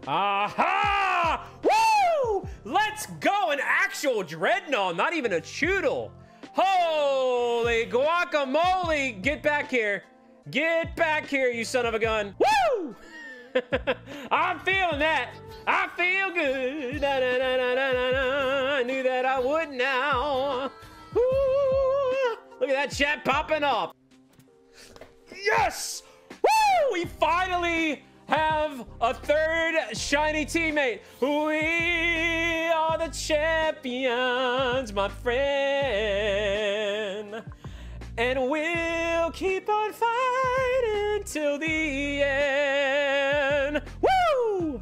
Aha! Woo! Let's go! An actual dreadnought, not even a choodle. Holy guacamole! Get back here. Get back here, you son of a gun. Woo! I'm feeling that. I feel good. Da, da, da, da, da, da. I knew that I would now. Woo! Look at that chat popping off. Yes! Woo! We finally have a third shiny teammate. We are the champions, my friend. And we'll keep on fighting till the end.